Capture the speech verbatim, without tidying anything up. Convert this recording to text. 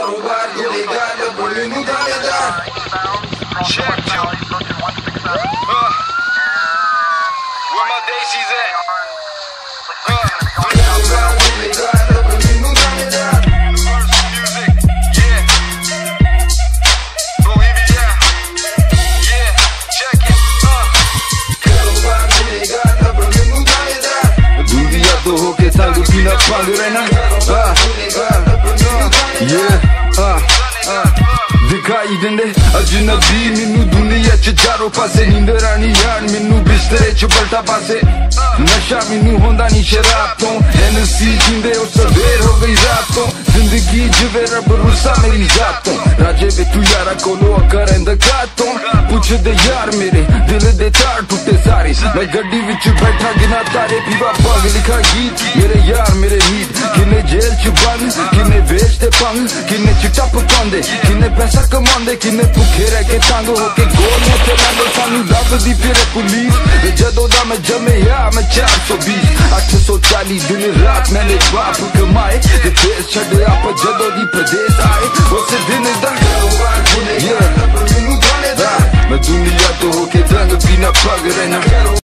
कारोबार जुड़ेगा लबड़े नू दानेदार Check two. Uh, where my daisies at? Uh, कारोबार जुड़ेगा लबड़े नू दानेदार music, yeah. Bolivia, yeah. Check it. Uh. कारोबार जुड़ेगा लबड़े नू दानेदार दुनिया तो होके संग पीना पंग रहना दिखाई दिंदे अजनबी मैनू दुनिया च चारों पासे नींदर आनी यार मैनू बिस्तरे च पलटा पासे नशा मैनू होंदा नी शराब तो एनसी जिंदे उस सवेर हो गई रात तो जिंदगी जिवे रब रुसा मेरी जात तो राजे वे तू यारा कोलो अकर इंदकात तो पूछ दे यार मेरे दिल दे तार टूटे सारे मैं गड्डी विच बैठा गिना तारे पीवा पग लिखा गीत मेरे यार मेरे नीत किन्ने जेल च बंद किन्ने बेचते पंग किन्ने चिट्टा पकांदे किन्ने पैसा कमांदे किन्ने भुखे रह के तंग होके गोलियां चलांदे सानू लभदी फिर पुलिस जदों दा मैं जम्मेया मैं चार सौ बीस अठ सौ चाली दिन रात मैंने बाप कमाए ते फेस छड्डे आप जदों दी प्रदेश आए उस दिन दा